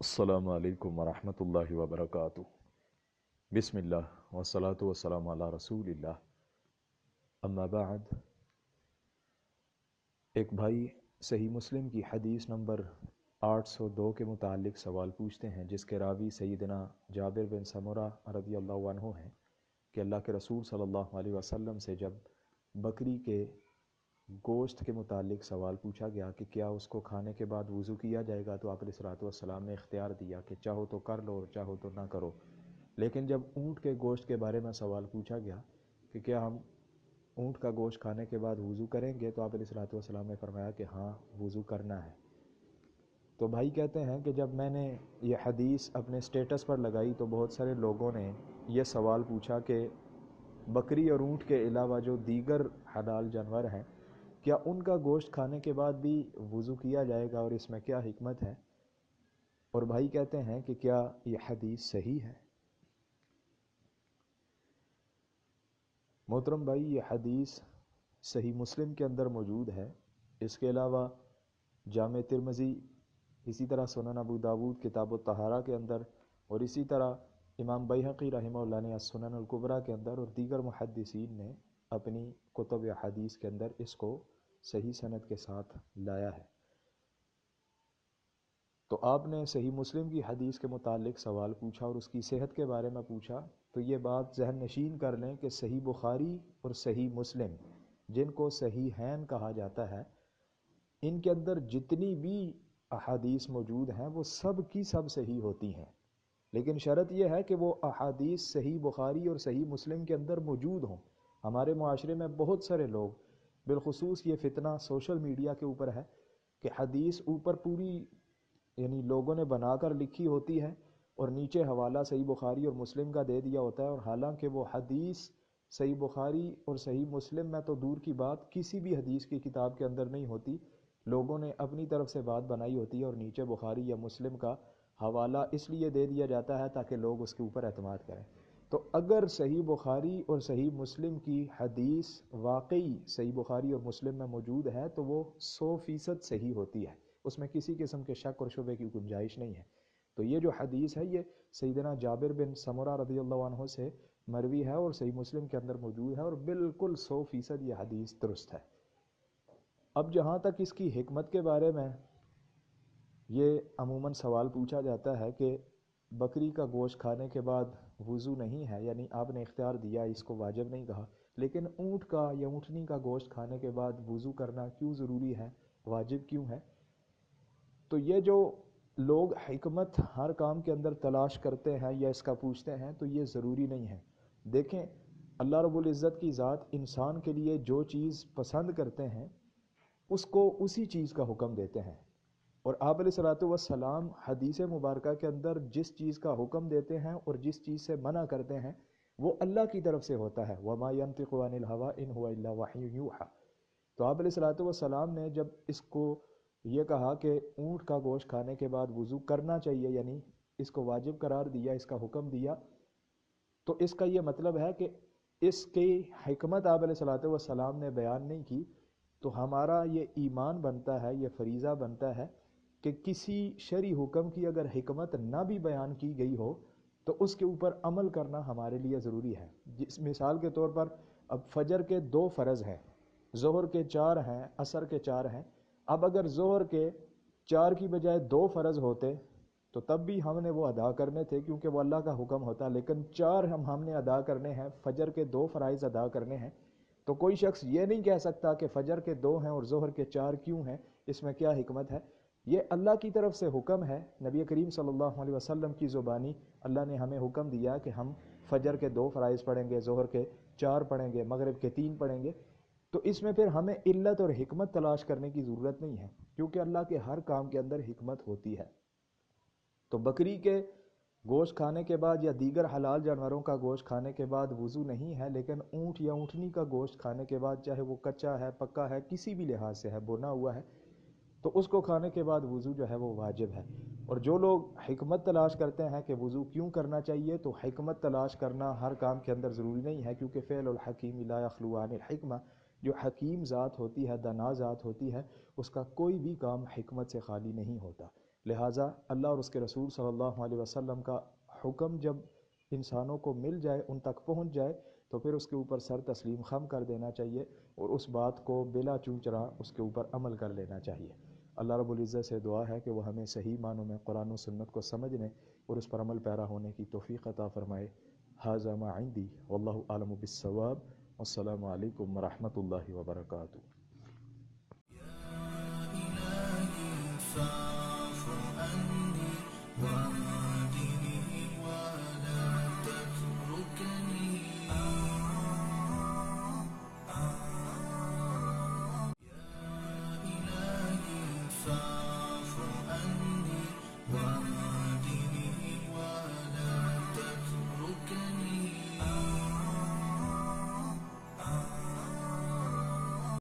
السلام علیکم ورحمۃ اللہ وبرکاتہ۔ بسم اللہ والصلاة والسلام علی رسول اللہ، اما بعد۔ ایک بھائی صحیح مسلم کی حدیث نمبر 802 کے متعلق سوال پوچھتے ہیں، جس کے راوی سیدنا جابر بن سمرہ رضی اللہ عنہ ہیں کہ اللہ کے رسول صلی اللہ علیہ وسلم سے جب بکری کے گوشت کے متعلق سوال پوچھا گیا کہ کیا اس کو کھانے کے بعد وضو کیا جائے گا، تو آپ علیہ الصلوۃ والسلام نے اختیار دیا کہ چاہو تو کر لو اور چاہو تو نہ کرو۔ لیکن جب اونٹ کے گوشت کے بارے میں سوال پوچھا گیا کہ کیا ہم اونٹ کا گوشت کھانے کے بعد وضو کریں گے، تو آپ علیہ الصلوۃ والسلام نے فرمایا کہ ہاں وضو کرنا ہے۔ تو بھائی کہتے ہیں کہ جب میں نے یہ حدیث اپنے سٹیٹس پر لگائی تو بہت سارے لوگوں نے یہ سوال پوچھا کہ بکری اور اونٹ کے علاوہ جو دیگر حلال جانور ہیں، کیا ان کا گوشت کھانے کے بعد بھی وضو کیا جائے گا اور اس میں کیا حکمت ہے؟ اور بھائی کہتے ہیں کہ کیا یہ حدیث صحیح ہے؟ محترم بھائی، یہ حدیث صحیح مسلم کے اندر موجود ہے۔ اس کے علاوہ جامع ترمذی، اسی طرح سنن ابو داود کتاب الطہارہ کے اندر، اور اسی طرح امام بیہقی رحمہ اللہ نے السنن الکبریٰ کے اندر، اور دیگر محدثین نے اپنی کتب حدیث کے اندر اس کو صحیح سند کے ساتھ لایا ہے۔ تو آپ نے صحیح مسلم کی حدیث کے متعلق سوال پوچھا اور اس کی صحت کے بارے میں پوچھا، تو یہ بات ذہن نشین کر لیں کہ صحیح بخاری اور صحیح مسلم، جن کو صحیحین کہا جاتا ہے، ان کے اندر جتنی بھی احادیث موجود ہیں وہ سب کی سب صحیح ہوتی ہیں، لیکن شرط یہ ہے کہ وہ احادیث صحیح بخاری اور صحیح مسلم کے اندر موجود ہوں۔ ہمارے معاشرے میں بہت سارے لوگ، بالخصوص یہ فتنہ سوشل میڈیا کے اوپر ہے کہ حدیث اوپر پوری یعنی لوگوں نے بنا کر لکھی ہوتی ہے اور نیچے حوالہ صحیح بخاری اور مسلم کا دے دیا ہوتا ہے، اور حالانکہ وہ حدیث صحیح بخاری اور صحیح مسلم میں تو دور کی بات، کسی بھی حدیث کی کتاب کے اندر نہیں ہوتی۔ لوگوں نے اپنی طرف سے بات بنائی ہوتی ہے اور نیچے بخاری یا مسلم کا حوالہ اس لیے دے دیا جاتا ہے تاکہ لوگ اس کے اوپر اعتماد کریں۔ تو اگر صحیح بخاری اور صحیح مسلم کی حدیث واقعی صحیح بخاری اور مسلم میں موجود ہے تو وہ 100% صحیح ہوتی ہے، اس میں کسی قسم کے شک اور شبے کی گنجائش نہیں ہے۔ تو یہ جو حدیث ہے یہ سیدنا جابر بن سمرہ رضی اللہ عنہ سے مروی ہے اور صحیح مسلم کے اندر موجود ہے، اور بالکل 100% یہ حدیث درست ہے۔ اب جہاں تک اس کی حکمت کے بارے میں یہ عموماً سوال پوچھا جاتا ہے کہ بکری کا گوشت کھانے کے بعد وضو نہیں ہے، یعنی آپ نے اختیار دیا، اس کو واجب نہیں کہا، لیکن اونٹ کا یا اونٹنی کا گوشت کھانے کے بعد وضو کرنا کیوں ضروری ہے، واجب کیوں ہے؟ تو یہ جو لوگ حکمت ہر کام کے اندر تلاش کرتے ہیں یا اس کا پوچھتے ہیں، تو یہ ضروری نہیں ہے۔ دیکھیں، اللہ رب العزت کی ذات انسان کے لیے جو چیز پسند کرتے ہیں اس کو اسی چیز کا حکم دیتے ہیں، اور آپ علیہ الصلوۃ والسلام حدیث مبارکہ کے اندر جس چیز کا حکم دیتے ہیں اور جس چیز سے منع کرتے ہیں وہ اللہ کی طرف سے ہوتا ہے۔ وَمَا يَنطِقُ عَنِ الْهَوَىٰ إِنْ هُوَ إِلَّا وَحْيٌ يُوحَىٰ۔ تو آپ علیہ الصلوۃ والسلام نے جب اس کو یہ کہا کہ اونٹ کا گوشت کھانے کے بعد وضو کرنا چاہیے، یعنی اس کو واجب قرار دیا، اس کا حکم دیا، تو اس کا یہ مطلب ہے کہ اس کی حکمت آپ علیہ الصلوۃ والسلام نے بیان نہیں کی۔ تو ہمارا یہ ایمان بنتا ہے، یہ فریضہ بنتا ہے کہ کسی شرعی حکم کی اگر حکمت نہ بھی بیان کی گئی ہو تو اس کے اوپر عمل کرنا ہمارے لیے ضروری ہے۔ جس مثال کے طور پر اب فجر کے 2 فرض ہیں، ظہر کے 4 ہیں، عصر کے 4 ہیں۔ اب اگر ظہر کے 4 کی بجائے 2 فرض ہوتے تو تب بھی ہم نے وہ ادا کرنے تھے کیونکہ وہ اللہ کا حکم ہوتا، لیکن 4 ہم نے ادا کرنے ہیں، فجر کے 2 فرائض ادا کرنے ہیں۔ تو کوئی شخص یہ نہیں کہہ سکتا کہ فجر کے 2 ہیں اور ظہر کے 4 کیوں ہیں، اس میں کیا حکمت ہے؟ یہ اللہ کی طرف سے حکم ہے، نبی کریم صلی اللہ علیہ وسلم کی زبانی اللہ نے ہمیں حکم دیا کہ ہم فجر کے 2 فرائض پڑھیں گے، ظہر کے 4 پڑھیں گے، مغرب کے 3 پڑھیں گے۔ تو اس میں پھر ہمیں علت اور حکمت تلاش کرنے کی ضرورت نہیں ہے، کیونکہ اللہ کے ہر کام کے اندر حکمت ہوتی ہے۔ تو بکری کے گوشت کھانے کے بعد یا دیگر حلال جانوروں کا گوشت کھانے کے بعد وضو نہیں ہے، لیکن اونٹ یا اونٹنی کا گوشت کھانے کے بعد، چاہے وہ کچا ہے، پکا ہے، کسی بھی لحاظ سے ہے، بنا ہوا ہے، تو اس کو کھانے کے بعد وضو جو ہے وہ واجب ہے۔ اور جو لوگ حکمت تلاش کرتے ہیں کہ وضو کیوں کرنا چاہیے، تو حکمت تلاش کرنا ہر کام کے اندر ضروری نہیں ہے، کیونکہ فعل الحکیم لا یخلو عن الحکمہ، جو حکیم ذات ہوتی ہے، دانا ذات ہوتی ہے، اس کا کوئی بھی کام حکمت سے خالی نہیں ہوتا۔ لہٰذا اللہ اور اس کے رسول صلی اللہ علیہ وسلم کا حکم جب انسانوں کو مل جائے، ان تک پہنچ جائے، تو پھر اس کے اوپر سر تسلیم خم کر دینا چاہیے اور اس بات کو بلا چونچرا اس کے اوپر عمل کر لینا چاہیے۔ اللہ رب العزت سے دعا ہے کہ وہ ہمیں صحیح معنوں میں قرآن و سنت کو سمجھنے اور اس پر عمل پیرا ہونے کی توفیق عطا فرمائے۔ ھذا ما عندی واللہ اعلم بالصواب، والسلام علیکم ورحمۃ اللہ وبرکاتہ۔